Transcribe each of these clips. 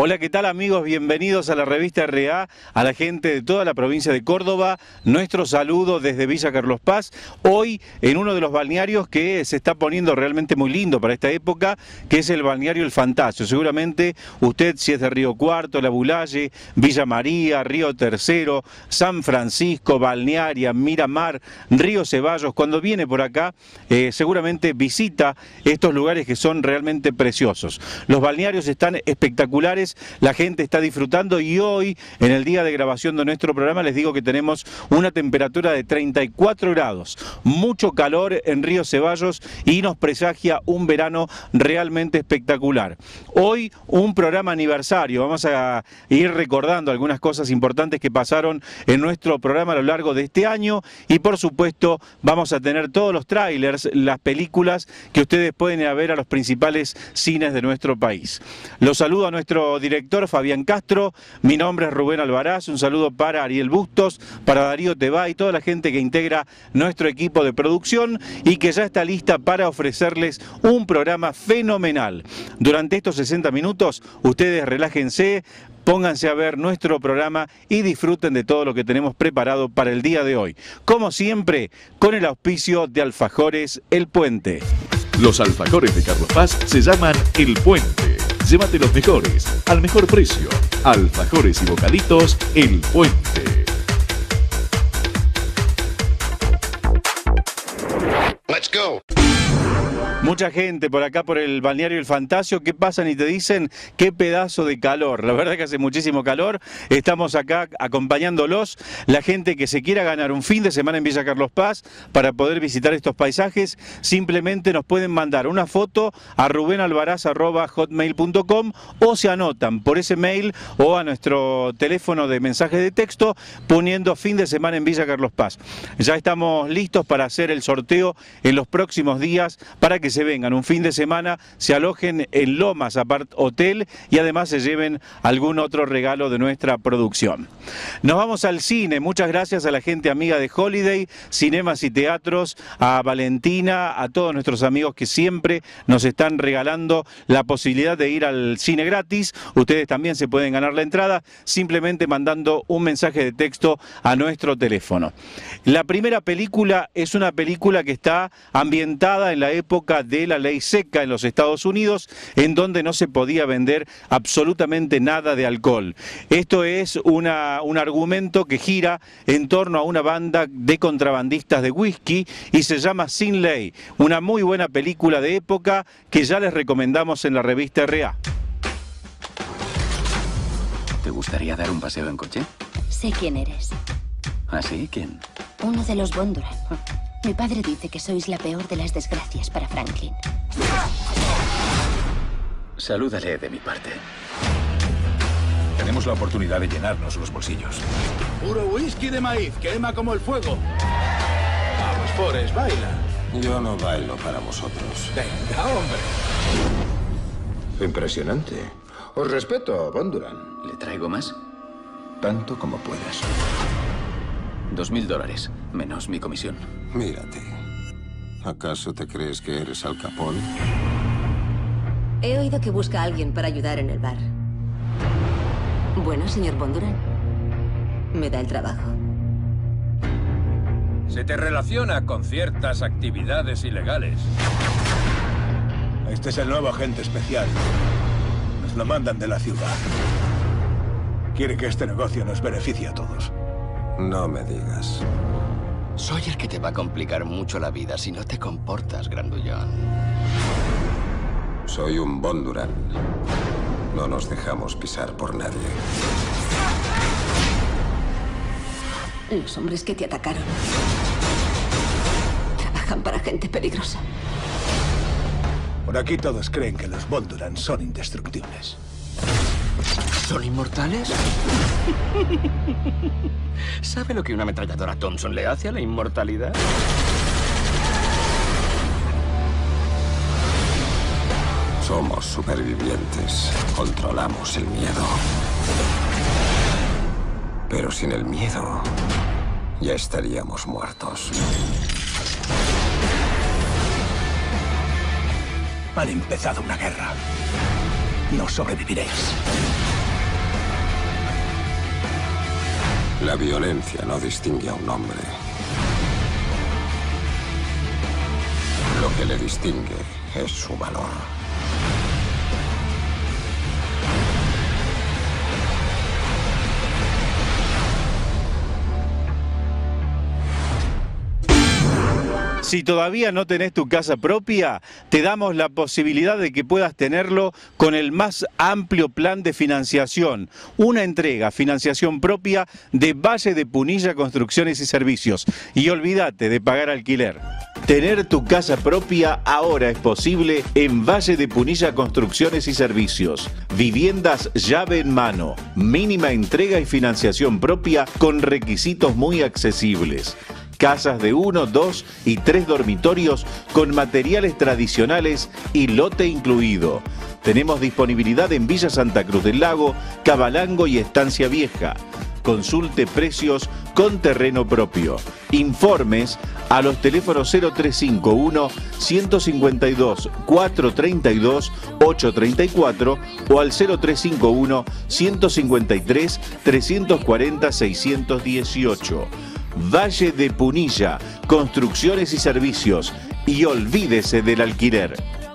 Hola, ¿qué tal amigos? Bienvenidos a la revista RA, a la gente de toda la provincia de Córdoba. Nuestro saludo desde Villa Carlos Paz, hoy en uno de los balnearios que se está poniendo realmente muy lindo para esta época, que es el balneario El Fantasio. Seguramente usted, si es de Río Cuarto, La Bulalle, Villa María, Río Tercero, San Francisco, Balnearia, Miramar, Río Ceballos, cuando viene por acá, seguramente visita estos lugares que son realmente preciosos. Los balnearios están espectaculares, la gente está disfrutando y hoy, en el día de grabación de nuestro programa, les digo que tenemos una temperatura de 34 grados, mucho calor en Río Ceballos y nos presagia un verano realmente espectacular. Hoy un programa aniversario, vamos a ir recordando algunas cosas importantes que pasaron en nuestro programa a lo largo de este año y por supuesto vamos a tener todos los trailers, las películas que ustedes pueden ir a ver a los principales cines de nuestro país. Los saludo a nuestro director Fabián Castro, mi nombre es Rubén Alvaraz, un saludo para Ariel Bustos, para Darío Tebá y toda la gente que integra nuestro equipo de producción y que ya está lista para ofrecerles un programa fenomenal. Durante estos 60 minutos ustedes relájense, pónganse a ver nuestro programa y disfruten de todo lo que tenemos preparado para el día de hoy. Como siempre, con el auspicio de Alfajores El Puente. Los alfajores de Carlos Paz se llaman El Puente. Llévate los mejores, al mejor precio. Alfajores y bocaditos El Puente. Let's go. Mucha gente por acá por el balneario El Fantasio que pasan y te dicen qué pedazo de calor. La verdad que hace muchísimo calor. Estamos acá acompañándolos. La gente que se quiera ganar un fin de semana en Villa Carlos Paz para poder visitar estos paisajes, simplemente nos pueden mandar una foto a rubenalvaraz@hotmail.com o se anotan por ese mail o a nuestro teléfono de mensaje de texto poniendo fin de semana en Villa Carlos Paz. Ya estamos listos para hacer el sorteo en los próximos días para que se vengan un fin de semana, se alojen en Lomas Apart Hotel y además se lleven algún otro regalo de nuestra producción. Nos vamos al cine, muchas gracias a la gente amiga de Holiday, Cinemas y Teatros, a Valentina, a todos nuestros amigos que siempre nos están regalando la posibilidad de ir al cine gratis. Ustedes también se pueden ganar la entrada simplemente mandando un mensaje de texto a nuestro teléfono. La primera película es una película que está ambientada en la época de la ley seca en los Estados Unidos, en donde no se podía vender absolutamente nada de alcohol. Esto es un argumento que gira en torno a una banda de contrabandistas de whisky y se llama Sin Ley, una muy buena película de época que ya les recomendamos en la revista RA. ¿Te gustaría dar un paseo en coche? Sé quién eres. ¿Ah, sí? ¿Quién? Uno de los Bondurant. Mi padre dice que sois la peor de las desgracias para Franklin. Salúdale de mi parte. Tenemos la oportunidad de llenarnos los bolsillos. Puro whisky de maíz, quema como el fuego. Vamos, Forrest, baila. Yo no bailo para vosotros. Venga, hombre. Impresionante. Os respeto, Bondurant. ¿Le traigo más? Tanto como puedas. $2000, menos mi comisión. Mírate. ¿Acaso te crees que eres Al Capone? He oído que busca a alguien para ayudar en el bar. Bueno, señor Bondurant, me da el trabajo. Se te relaciona con ciertas actividades ilegales. Este es el nuevo agente especial. Nos lo mandan de la ciudad. Quiere que este negocio nos beneficie a todos. No me digas. Soy el que te va a complicar mucho la vida si no te comportas, grandullón. Soy un Bondurant. No nos dejamos pisar por nadie. Los hombres que te atacaron trabajan para gente peligrosa. Por aquí todos creen que los Bondurant son indestructibles. ¿Son inmortales? ¿Sabe lo que una ametralladora Thompson le hace a la inmortalidad? Somos supervivientes. Controlamos el miedo. Pero sin el miedo, ya estaríamos muertos. Han empezado una guerra. No sobreviviréis. La violencia no distingue a un hombre. Lo que le distingue es su valor. Si todavía no tenés tu casa propia, te damos la posibilidad de que puedas tenerlo con el más amplio plan de financiación. Una entrega, financiación propia de Valle de Punilla Construcciones y Servicios. Y olvídate de pagar alquiler. Tener tu casa propia ahora es posible en Valle de Punilla Construcciones y Servicios. Viviendas llave en mano, mínima entrega y financiación propia con requisitos muy accesibles. Casas de 1, 2 y 3 dormitorios con materiales tradicionales y lote incluido. Tenemos disponibilidad en Villa Santa Cruz del Lago, Cabalango y Estancia Vieja. Consulte precios con terreno propio. Informes a los teléfonos 0351 152 432 834 o al 0351 153 340 618. Valle de Punilla, Construcciones y Servicios, y olvídese del alquiler.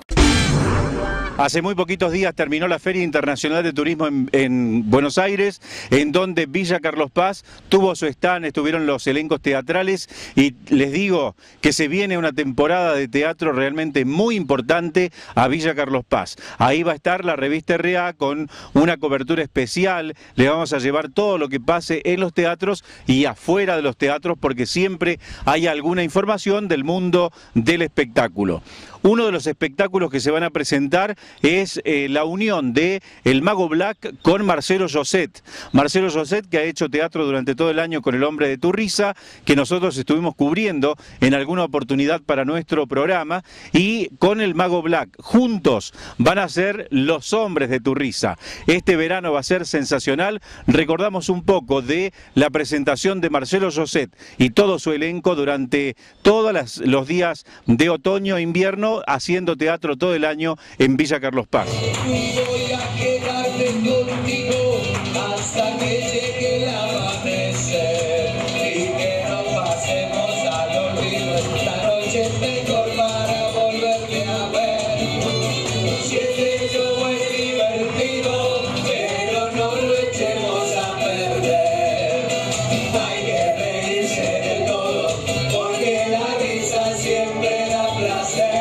Hace muy poquitos días terminó la Feria Internacional de Turismo en Buenos Aires, en donde Villa Carlos Paz tuvo su stand, estuvieron los elencos teatrales y les digo que se viene una temporada de teatro realmente muy importante a Villa Carlos Paz. Ahí va a estar la revista RA con una cobertura especial, le vamos a llevar todo lo que pase en los teatros y afuera de los teatros porque siempre hay alguna información del mundo del espectáculo. Uno de los espectáculos que se van a presentar es la unión de El Mago Black con Marcelo Lloset. Marcelo Lloset, que ha hecho teatro durante todo el año con El Hombre de tu Risa, que nosotros estuvimos cubriendo en alguna oportunidad para nuestro programa, y con El Mago Black. Juntos van a ser Los Hombres de tu Risa. Este verano va a ser sensacional. Recordamos un poco de la presentación de Marcelo Lloset y todo su elenco durante todos los días de otoño e invierno, haciendo teatro todo el año en Villa Carlos Paz. Voy a quedarme contigo hasta que llegue el amanecer y que no pasemos al olvido. Esta noche es mejor para volverte a ver. Si es bello es divertido, pero no lo echemos a perder. Hay que reírse de todo, porque la risa siempre da placer.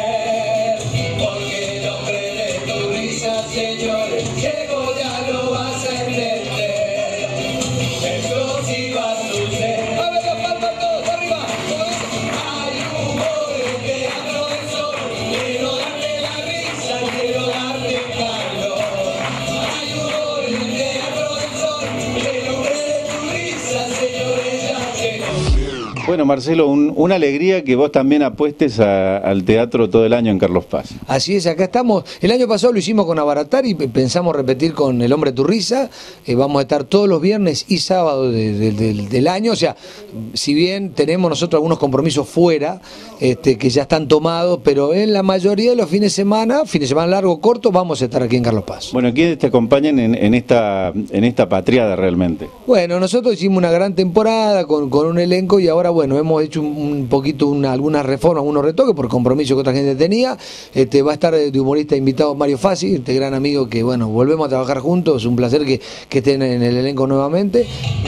Señores, Diego ya lo vas a entender. Esto sí va a suceder. A ver, las palmas todos arriba. Hay humor en Teatro del Sol. Quiero darte la risa, quiero darte calor. Hay humor en Teatro del Sol. El hombre de tu risa, señores, ya llegó. Bueno, Marcelo, una alegría que vos también apuestes al teatro todo el año en Carlos Paz. Así es, acá estamos. El año pasado lo hicimos con Abaratar y pensamos repetir con El Hombre de tu Risa. Vamos a estar todos los viernes y sábados del año. O sea, si bien tenemos nosotros algunos compromisos fuera, que ya están tomados, pero en la mayoría de los fines de semana largo, corto, vamos a estar aquí en Carlos Paz. Bueno, ¿quiénes te acompañan en esta patriada realmente? Bueno, nosotros hicimos una gran temporada con un elenco y ahora, bueno, hemos hecho un poquito algunas reformas, unos retoques por compromiso que otra gente tenía. Va a estar de humorista invitado Mario Fassi, este gran amigo que, bueno, volvemos a trabajar juntos. Es un placer que estén en el elenco nuevamente.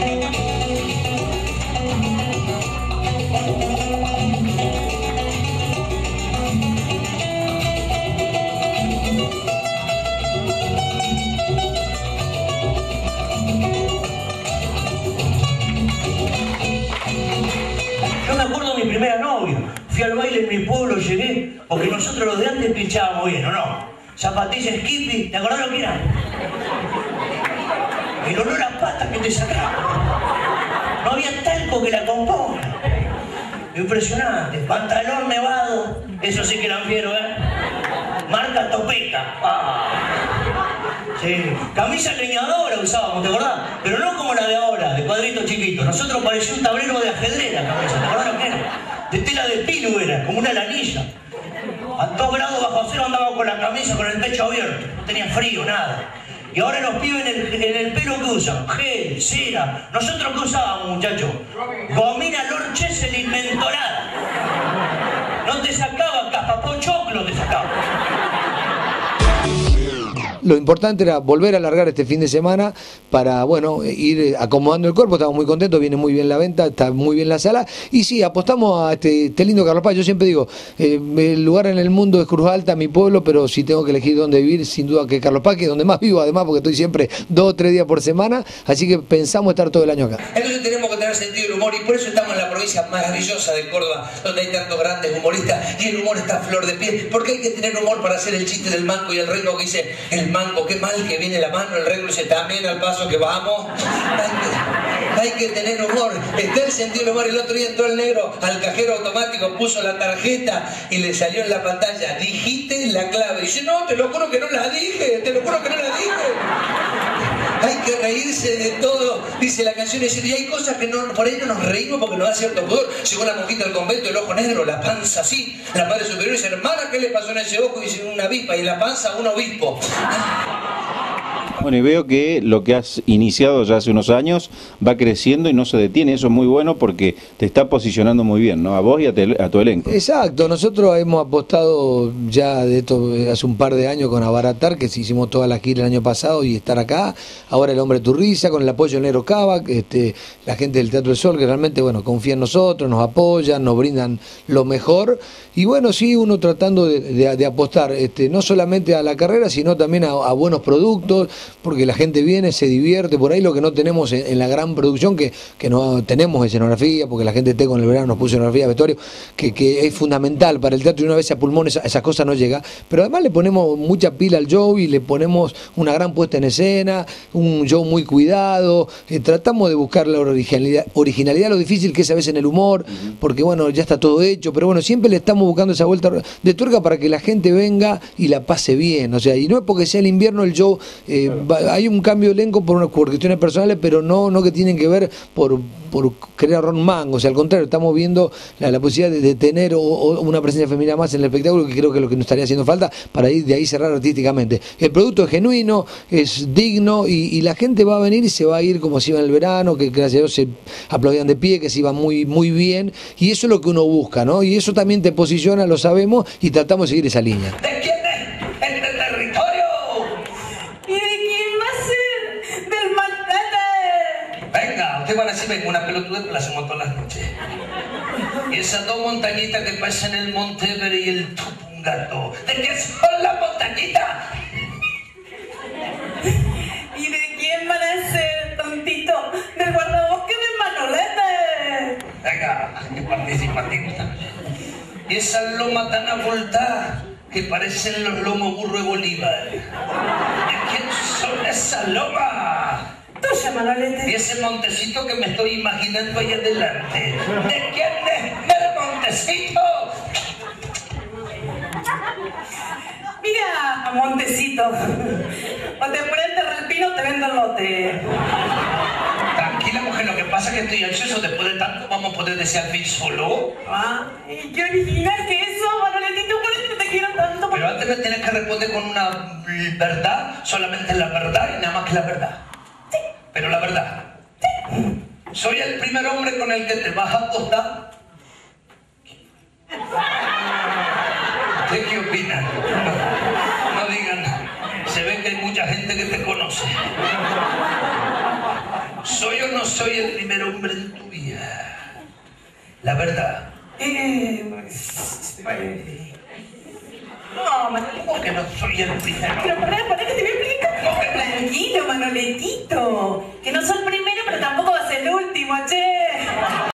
Fui al baile en mi pueblo, llegué, porque nosotros los de antes pinchábamos bien, ¿o no? Zapatilla Skippy, ¿te acordás lo que era? El olor a patas que te sacaba. No había talco que la componga. Impresionante. Pantalón nevado, eso sí que eran fieros, ¿eh? Marca Topeta. Ah. Sí. Camisa leñadora usábamos, ¿te acordás? Pero no como la de ahora, de cuadrito chiquito. Nosotros parecía un tablero de ajedrez la camisa, ¿te acordás lo que era? De tela de pilo era, como una lanilla. A 2 grados bajo cero andaba con la camisa con el pecho abierto, no tenía frío, nada. Y ahora los pibes en el pelo que usan, gel, cera. ¿Nosotros qué usábamos, muchachos? Gomina Lord Cheselin mentolada. No te sacaba Caspapó Choclo, te sacaba. Lo importante era volver a alargar este fin de semana para, bueno, ir acomodando el cuerpo. Estamos muy contentos, viene muy bien la venta, está muy bien la sala. Y sí, apostamos a este lindo Carlos Paz. Yo siempre digo, el lugar en el mundo es Cruz Alta, mi pueblo, pero si tengo que elegir dónde vivir, sin duda que Carlos Paz, que es donde más vivo además, porque estoy siempre 2 o 3 días por semana. Así que pensamos estar todo el año acá. Entonces tenemos que tener sentido del humor y por eso estamos en la provincia maravillosa de Córdoba, donde hay tantos grandes humoristas y el humor está a flor de piel. Porque hay que tener humor para hacer el chiste del manco y el rengo que dice, el manco, qué mal que viene la mano, el rengo dice, también al paso que vamos. Hay que tener humor, está el sentido del humor. El otro día entró el negro al cajero automático, puso la tarjeta y le salió en la pantalla, dijiste la clave. Y dice, no, te lo juro que no la dije, te lo juro que no la dije. Hay que reírse de todo, dice la canción, y hay cosas que no, por ahí no nos reímos porque nos da cierto pudor. Llegó la monjita del convento, el ojo negro, la panza así, la madre superior dice, hermana, ¿qué le pasó en ese ojo? Dice, una avispa, y la panza, un obispo. Bueno, y veo que lo que has iniciado ya hace unos años va creciendo y no se detiene. Eso es muy bueno porque te está posicionando muy bien, ¿no? A vos y a tu elenco. Exacto, nosotros hemos apostado ya de esto hace un par de años con Abaratar, que hicimos toda la gira el año pasado y estar acá. Ahora El Hombre de tu Risa, con el apoyo del Negro Cava, la gente del Teatro del Sol, que realmente, bueno, confía en nosotros, nos apoyan, nos brindan lo mejor. Y bueno, sí, uno tratando de apostar no solamente a la carrera, sino también a buenos productos, porque la gente viene, se divierte. Por ahí lo que no tenemos en la gran producción, que no tenemos escenografía, porque la gente esté con el verano nos puso escenografía, vestuario, que es fundamental para el teatro, y una vez a pulmón esas cosas no llega. Pero además le ponemos mucha pila al show y le ponemos una gran puesta en escena, un show muy cuidado, tratamos de buscar la originalidad, lo difícil que es a veces en el humor, porque bueno, ya está todo hecho, pero bueno, siempre le estamos buscando esa vuelta de tuerca para que la gente venga y la pase bien. O sea, y no es porque sea el invierno el show, hay un cambio de elenco por cuestiones personales, pero no que tienen que ver por querer ahorrar un mango. O sea, al contrario, estamos viendo la posibilidad de tener una presencia femenina más en el espectáculo, que creo que es lo que nos estaría haciendo falta para ir de ahí cerrar artísticamente. El producto es genuino, es digno, y la gente va a venir y se va a ir como se iba en el verano, que gracias a Dios se aplaudían de pie, que se iba muy, muy bien, y eso es lo que uno busca, ¿no? Y eso también te posiciona, lo sabemos, y tratamos de seguir esa línea. ¿De quién es? ¡El del territorio! ¿Y de quién va a ser? ¡Del Maltrate! Venga, ustedes van a decir, venga, una pelotudez, pero la hacemos todas las noches. Y esas dos montañitas que pasan el Monte Everest y el Tupungato, ¿de qué son las montañitas? ¿Y de quién van a ser, tontito? ¿Del guardabosque de Manolete? Venga, que participativos también. Y esas lomas tan abultadas que parecen los lomos burro de Bolívar. ¿De quién son esas lomas? Tuya, Manolete. Y ese montecito que me estoy imaginando ahí adelante. ¿De quién es el montecito? Mira, Montecito. O te pones terrapino, te vendo el lote. Tranquila, mujer, lo que pasa es que estoy ansioso. Después de tanto, vamos a poder decir al fin solo. Ah, ¿y qué original que eso, Manoletito? Por eso te quiero tanto. Pero antes me tienes que responder con una verdad, solamente la verdad y nada más que la verdad. Sí. Pero la verdad. Sí. ¿Soy el primer hombre con el que te vas a acostar? ¿Usted qué opinan? No digan nada. Se ve que hay mucha gente que te conoce. ¿Soy o no soy el primer hombre en tu vida? La verdad. No, Manolito. ¿Cómo que no soy el primero? Pero para que te voy a explicar. Tranquilo, Manoletito. Que no soy el primero, pero tampoco va a ser el último, che.